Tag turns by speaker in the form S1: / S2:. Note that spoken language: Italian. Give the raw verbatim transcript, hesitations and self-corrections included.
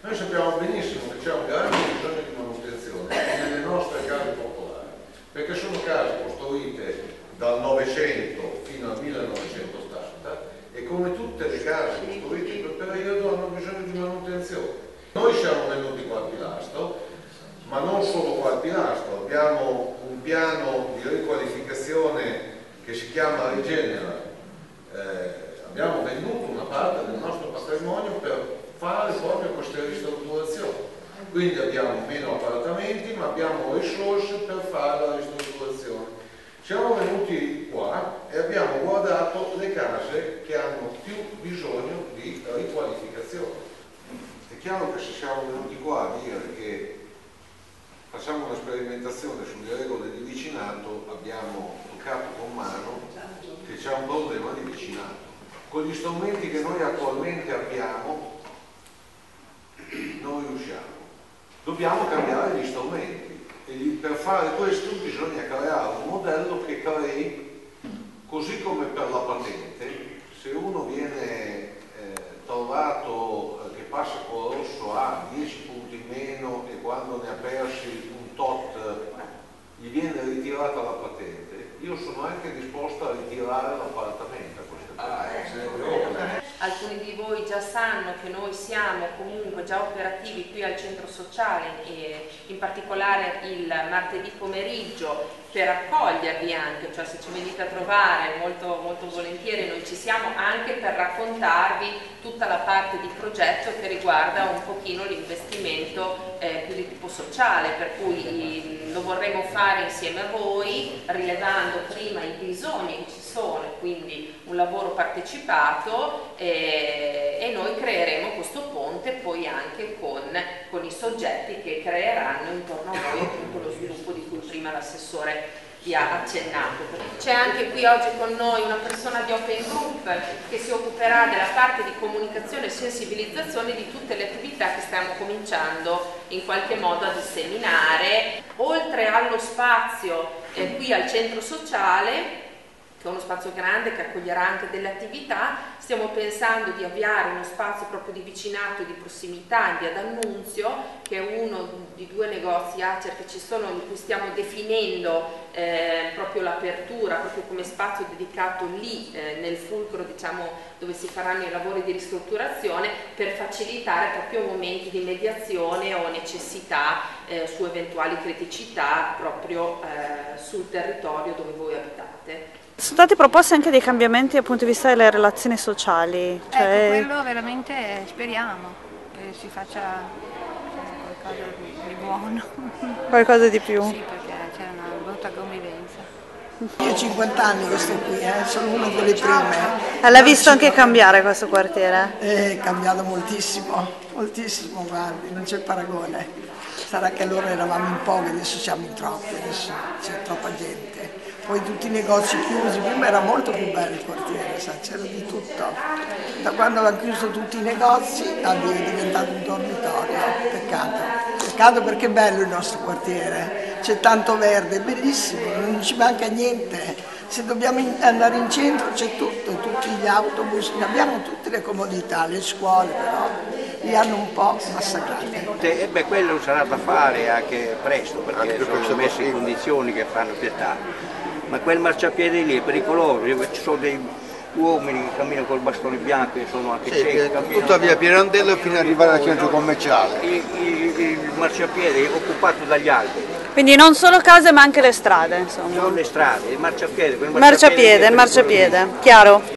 S1: Noi sappiamo benissimo che c'è un grande bisogno di manutenzione nelle nostre case popolari, perché sono case costruite dal Novecento fino al millenovecentottanta e come tutte le case costruite in quel periodo hanno bisogno di manutenzione. Noi siamo venuti qua al Pilastro, ma non solo qua al Pilastro, abbiamo un piano di riqualificazione che si chiama Rigenera. Eh, abbiamo venduto una parte del nostro patrimonio per fare proprio queste ristrutturazioni. Quindi abbiamo meno appartamenti, ma abbiamo risorse per fare la ristrutturazione. Siamo venuti qua e abbiamo guardato le case che hanno più bisogno di riqualificazione. È chiaro che se siamo venuti qua a dire che facciamo una sperimentazione sulle regole di vicinato, abbiamo toccato con mano che c'è un problema di vicinato. Con gli strumenti che noi attualmente abbiamo non riusciamo. Dobbiamo cambiare gli strumenti e per fare questo bisogna creare un modello che crei, così come per la patente, se uno viene eh, trovato eh, che passa con rosso ha dieci punti meno e quando ne ha persi un tot gli viene ritirata la patente, io sono anche disposta a ritirare l'appartamento a queste persone.
S2: Alcuni di voi già sanno che noi siamo comunque già operativi qui al centro sociale e in particolare il martedì pomeriggio per accogliervi anche, cioè se ci venite a trovare molto, molto volentieri noi ci siamo anche per raccontarvi tutta la parte di progetto che riguarda un pochino l'investimento eh, più di tipo sociale, per cui lo vorremmo fare insieme a voi rilevando prima i bisogni che ci sono e quindi un lavoro partecipato eh, e noi creeremo questo ponte poi anche con, con i soggetti che creeranno intorno a voi appunto lo sviluppo di cui prima l'assessore vi ha accennato. C'è anche qui oggi con noi una persona di Open Group che si occuperà della parte di comunicazione e sensibilizzazione di tutte le attività che stiamo cominciando in qualche modo a disseminare. Oltre allo spazio eh, qui al centro sociale, che è uno spazio grande che accoglierà anche delle attività, stiamo pensando di avviare uno spazio proprio di vicinato e di prossimità in via D'Annunzio, che è uno di due negozi Acer che ci sono, in cui stiamo definendo eh, proprio l'apertura, proprio come spazio dedicato lì eh, nel fulcro, diciamo, dove si faranno i lavori di ristrutturazione, per facilitare proprio momenti di mediazione o necessità eh, su eventuali criticità proprio eh, sul territorio dove voi abitate.
S3: Sono stati proposti anche dei cambiamenti dal punto di vista delle relazioni sociali. Cioè...
S4: Ecco, quello veramente speriamo che si faccia qualcosa di buono.
S3: Qualcosa di più?
S4: Sì, perché c'è una brutta convivenza.
S5: Io ho cinquanta anni che sto qui, eh, sono una delle prime.
S3: E l'ha visto anche cambiare questo quartiere?
S5: È cambiato moltissimo, moltissimo, guardi, non c'è paragone. Sarà che allora eravamo in pochi, adesso siamo in troppi, adesso c'è troppa gente. Poi tutti i negozi chiusi, prima era molto più bello il quartiere, c'era di tutto. Da quando hanno chiuso tutti i negozi è diventato un dormitorio, peccato. Peccato perché è bello il nostro quartiere, c'è tanto verde, è bellissimo, non ci manca niente. Se dobbiamo andare in centro c'è tutto, tutti gli autobus, abbiamo tutte le comodità, le scuole però li hanno un po' massacrati.
S6: E beh, quello sarà da fare anche presto perché anche sono messe in condizioni che fanno pietà. Ma quel marciapiede lì è pericoloso, ci sono dei uomini che camminano col bastone bianco e sono anche
S7: sì,
S6: ciechi.
S7: Tutta via Pirandello fino ad arrivare al centro commerciale.
S6: Il, il, il marciapiede è occupato dagli alberi.
S3: Quindi non solo case ma anche le strade, insomma.
S6: Non le strade, il marciapiede.
S3: Il marciapiede, il marciapiede, chiaro.